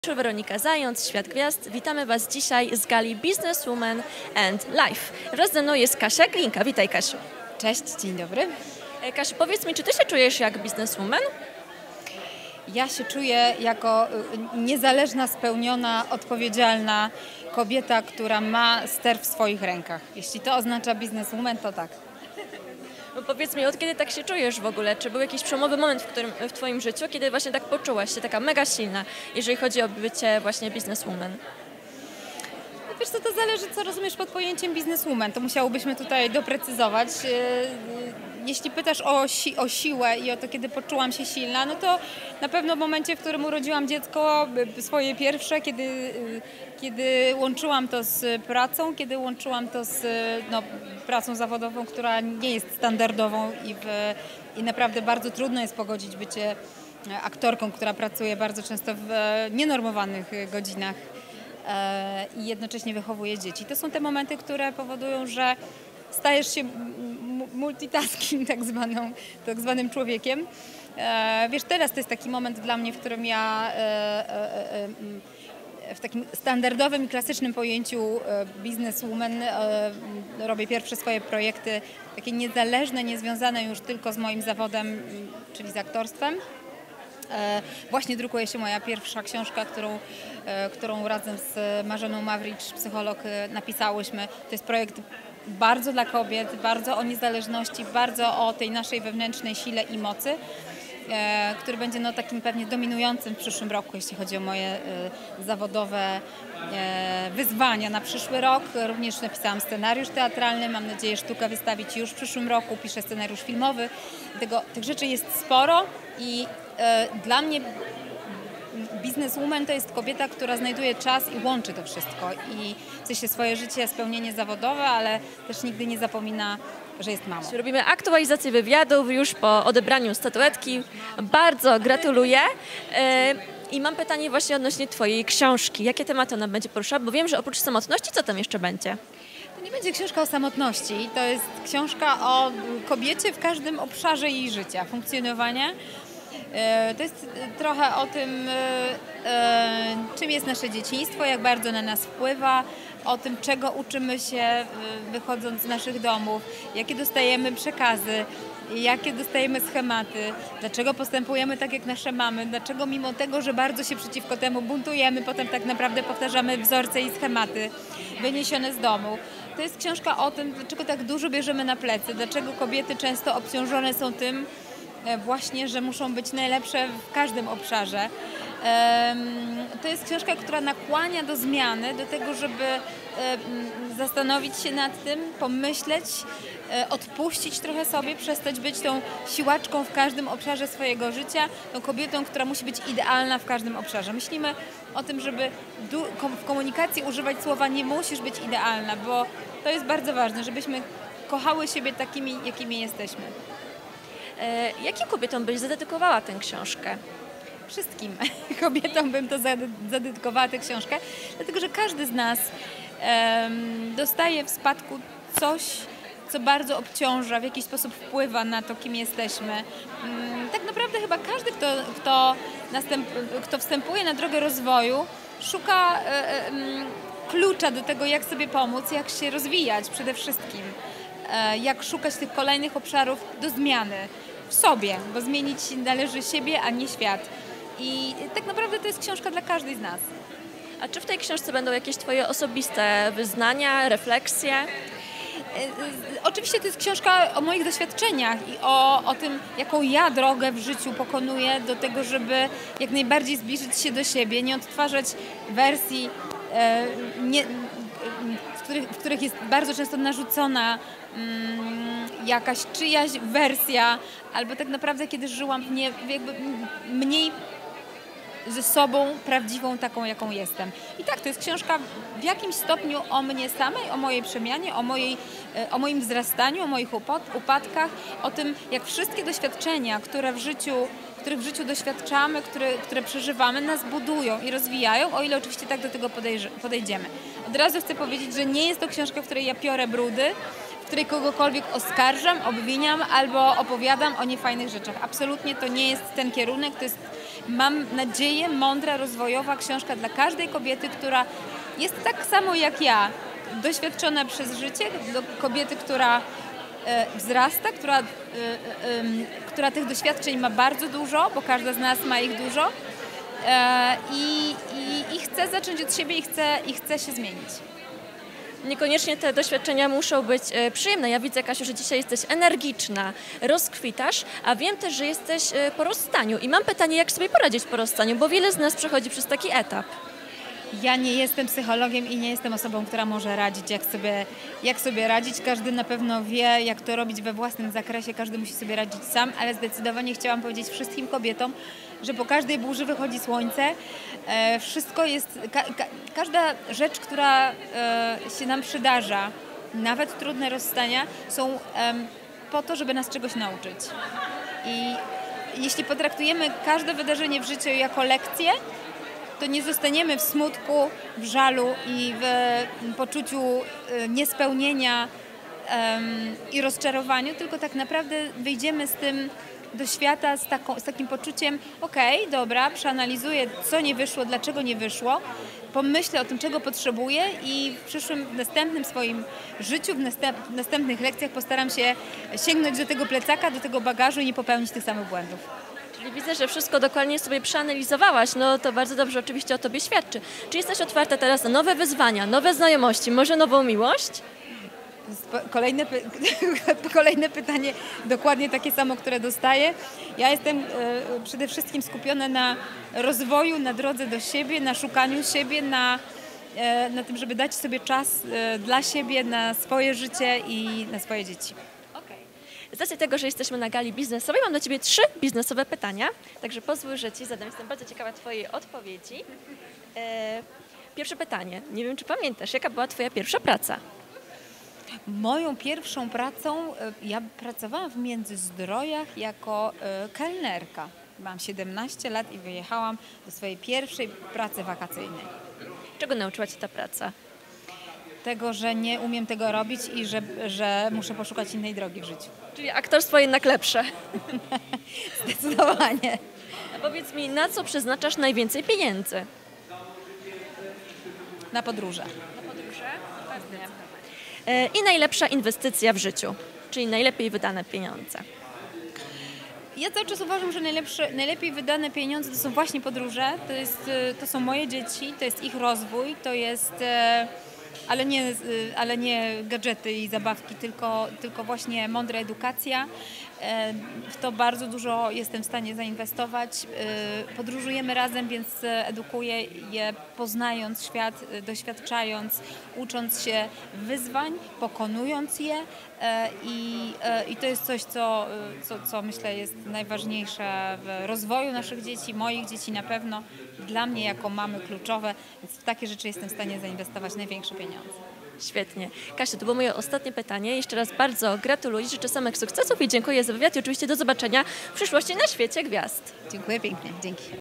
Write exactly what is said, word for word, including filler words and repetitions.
Weronika Zając, Świat Gwiazd. Witamy Was dzisiaj z gali Businesswoman and Life. Wraz ze mną jest Kasia Glinka. Witaj, Kasiu. Cześć, dzień dobry. Kasiu, powiedz mi, czy Ty się czujesz jak businesswoman? Ja się czuję jako niezależna, spełniona, odpowiedzialna kobieta, która ma ster w swoich rękach. Jeśli to oznacza businesswoman, to tak. No powiedz mi, od kiedy tak się czujesz w ogóle? Czy był jakiś przełomowy moment w, którym, w Twoim życiu, kiedy właśnie tak poczułaś się taka mega silna, jeżeli chodzi o bycie właśnie businesswoman? Wiesz co, to zależy, co rozumiesz pod pojęciem businesswoman. To musiałobyśmy tutaj doprecyzować. Jeśli pytasz o, si o siłę i o to, kiedy poczułam się silna, no to na pewno w momencie, w którym urodziłam dziecko, swoje pierwsze, kiedy, kiedy łączyłam to z pracą, kiedy łączyłam to z no, pracą zawodową, która nie jest standardową i, w, i naprawdę bardzo trudno jest pogodzić bycie aktorką, która pracuje bardzo często w nienormowanych godzinach i jednocześnie wychowuje dzieci. To są te momenty, które powodują, że stajesz się multitasking tak, zwaną, tak zwanym człowiekiem. Wiesz, teraz to jest taki moment dla mnie, w którym ja w takim standardowym i klasycznym pojęciu businesswoman robię pierwsze swoje projekty, takie niezależne, niezwiązane już tylko z moim zawodem, czyli z aktorstwem. Właśnie drukuje się moja pierwsza książka, którą, którą razem z Marzeną Mawricz, psycholog, napisałyśmy. To jest projekt bardzo dla kobiet, bardzo o niezależności, bardzo o tej naszej wewnętrznej sile i mocy, który będzie no, takim pewnie dominującym w przyszłym roku, jeśli chodzi o moje zawodowe wyzwania na przyszły rok. Również napisałam scenariusz teatralny, mam nadzieję sztukę wystawić już w przyszłym roku, piszę scenariusz filmowy. Tego, tych rzeczy jest sporo i dla mnie businesswoman to jest kobieta, która znajduje czas i łączy to wszystko. I w sensie swoje życie, spełnienie zawodowe, ale też nigdy nie zapomina, że jest mamą. Robimy aktualizację wywiadów już po odebraniu statuetki. Bardzo gratuluję. I mam pytanie właśnie odnośnie Twojej książki. Jakie tematy ona będzie poruszała? Bo wiem, że oprócz samotności, co tam jeszcze będzie? To nie będzie książka o samotności. To jest książka o kobiecie w każdym obszarze jej życia, funkcjonowania. To jest trochę o tym, czym jest nasze dzieciństwo, jak bardzo na nas wpływa, o tym, czego uczymy się wychodząc z naszych domów, jakie dostajemy przekazy, jakie dostajemy schematy, dlaczego postępujemy tak jak nasze mamy, dlaczego mimo tego, że bardzo się przeciwko temu buntujemy, potem tak naprawdę powtarzamy wzorce i schematy wyniesione z domu. To jest książka o tym, dlaczego tak dużo bierzemy na plecy, dlaczego kobiety często obciążone są tym, właśnie, że muszą być najlepsze w każdym obszarze. To jest książka, która nakłania do zmiany, do tego, żeby zastanowić się nad tym, pomyśleć, odpuścić trochę sobie, przestać być tą siłaczką w każdym obszarze swojego życia, tą kobietą, która musi być idealna w każdym obszarze. Myślimy o tym, żeby w komunikacji używać słowa nie musisz być idealna, bo to jest bardzo ważne, żebyśmy kochały siebie takimi, jakimi jesteśmy. Jakim kobietom byś zadedykowała tę książkę? Wszystkim kobietom bym to zadedykowała tę książkę, dlatego że każdy z nas um, dostaje w spadku coś, co bardzo obciąża, w jakiś sposób wpływa na to, kim jesteśmy. Um, tak naprawdę chyba każdy, kto, kto, następ, kto wstępuje na drogę rozwoju, szuka um, klucza do tego, jak sobie pomóc, jak się rozwijać przede wszystkim, um, jak szukać tych kolejnych obszarów do zmiany w sobie, bo zmienić należy siebie, a nie świat. I tak naprawdę to jest książka dla każdej z nas. A czy w tej książce będą jakieś Twoje osobiste wyznania, refleksje? Oczywiście to jest książka o moich doświadczeniach i o, o tym, jaką ja drogę w życiu pokonuję do tego, żeby jak najbardziej zbliżyć się do siebie, nie odtwarzać wersji, e, nie, w, których, w których jest bardzo często narzucona mm, jakaś czyjaś wersja, albo tak naprawdę kiedy żyłam w nie, jakby mniej ze sobą prawdziwą, taką jaką jestem. I tak, to jest książka w jakimś stopniu o mnie samej, o mojej przemianie, o, mojej, o moim wzrastaniu, o moich upadkach, o tym, jak wszystkie doświadczenia, które w życiu, których w życiu doświadczamy, które, które przeżywamy, nas budują i rozwijają, o ile oczywiście tak do tego podejdziemy. Od razu chcę powiedzieć, że nie jest to książka, w której ja piorę brudy, w której kogokolwiek oskarżam, obwiniam albo opowiadam o niefajnych rzeczach. Absolutnie to nie jest ten kierunek, to jest, mam nadzieję, mądra, rozwojowa książka dla każdej kobiety, która jest tak samo jak ja, doświadczona przez życie, do kobiety, która e, wzrasta, która, e, e, która tych doświadczeń ma bardzo dużo, bo każda z nas ma ich dużo e, i, i, i chce zacząć od siebie i chce, i chce się zmienić. Niekoniecznie te doświadczenia muszą być e, przyjemne. Ja widzę, Kasiu, że dzisiaj jesteś energiczna, rozkwitasz, a wiem też, że jesteś e, po rozstaniu. I mam pytanie, jak sobie poradzić po rozstaniu, bo wiele z nas przechodzi przez taki etap. Ja nie jestem psychologiem i nie jestem osobą, która może radzić, jak sobie, jak sobie radzić. Każdy na pewno wie, jak to robić we własnym zakresie, każdy musi sobie radzić sam, ale zdecydowanie chciałam powiedzieć wszystkim kobietom, że po każdej burzy wychodzi słońce. E, wszystko jest, ka, ka, każda rzecz, która e, się nam przydarza, nawet trudne rozstania, są e, po to, żeby nas czegoś nauczyć. I jeśli potraktujemy każde wydarzenie w życiu jako lekcję, to nie zostaniemy w smutku, w żalu i w poczuciu niespełnienia um, i rozczarowaniu, tylko tak naprawdę wyjdziemy z tym do świata z, taką, z takim poczuciem, okej, okay, dobra, przeanalizuję, co nie wyszło, dlaczego nie wyszło, pomyślę o tym, czego potrzebuję i w przyszłym, w następnym swoim życiu, w, następ, w następnych lekcjach postaram się sięgnąć do tego plecaka, do tego bagażu i nie popełnić tych samych błędów. Czyli widzę, że wszystko dokładnie sobie przeanalizowałaś, no to bardzo dobrze oczywiście o tobie świadczy. Czy jesteś otwarta teraz na nowe wyzwania, nowe znajomości, może nową miłość? Kolejne, py kolejne pytanie, dokładnie takie samo, które dostaję. Ja jestem e, przede wszystkim skupiona na rozwoju, na drodze do siebie, na szukaniu siebie, na, e, na tym, żeby dać sobie czas e, dla siebie, na swoje życie i na swoje dzieci. Z racji tego, że jesteśmy na gali biznesowej, mam do ciebie trzy biznesowe pytania, także pozwól, że ci zadam. Jestem bardzo ciekawa twojej odpowiedzi. E, pierwsze pytanie. Nie wiem, czy pamiętasz, jaka była twoja pierwsza praca? Moją pierwszą pracą, ja pracowałam w Międzyzdrojach jako kelnerka. Mam siedemnaście lat i wyjechałam do swojej pierwszej pracy wakacyjnej. Czego nauczyła cię ta praca? Tego, że nie umiem tego robić i że, że muszę poszukać innej drogi w życiu. Czyli aktorstwo jednak lepsze. Zdecydowanie. A powiedz mi, na co przeznaczasz najwięcej pieniędzy? Na podróże. Na podróże? Pewnie. E, I najlepsza inwestycja w życiu, czyli najlepiej wydane pieniądze. Ja cały czas uważam, że najlepsze, najlepiej wydane pieniądze to są właśnie podróże, to, jest, to są moje dzieci, to jest ich rozwój, to jest... Ale nie, ale nie gadżety i zabawki, tylko, tylko właśnie mądra edukacja. W to bardzo dużo jestem w stanie zainwestować. Podróżujemy razem, więc edukuję je, poznając świat, doświadczając, ucząc się wyzwań, pokonując je i, i to jest coś, co, co, co myślę jest najważniejsze w rozwoju naszych dzieci, moich dzieci na pewno, dla mnie jako mamy kluczowe, więc w takie rzeczy jestem w stanie zainwestować największe pieniądze. Świetnie. Kasiu, to było moje ostatnie pytanie. Jeszcze raz bardzo gratuluję, życzę samych sukcesów i dziękuję za wywiad i oczywiście do zobaczenia w przyszłości na Świecie Gwiazd. Dziękuję pięknie. Dzięki.